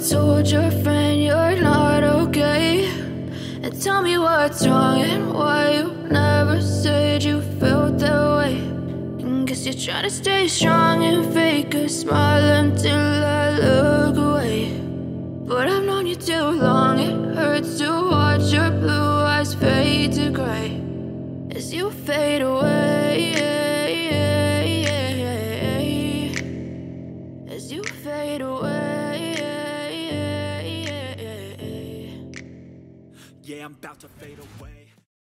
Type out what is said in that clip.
told your friend you're not okay? And tell me what's wrong and why you never said you felt that way. And guess you're trying to stay strong and fake a smile until I look away. But I've known you too long, it hurts to watch your blue eyes fade to gray as you fade away, as you fade away. Yeah, I'm about to fade away.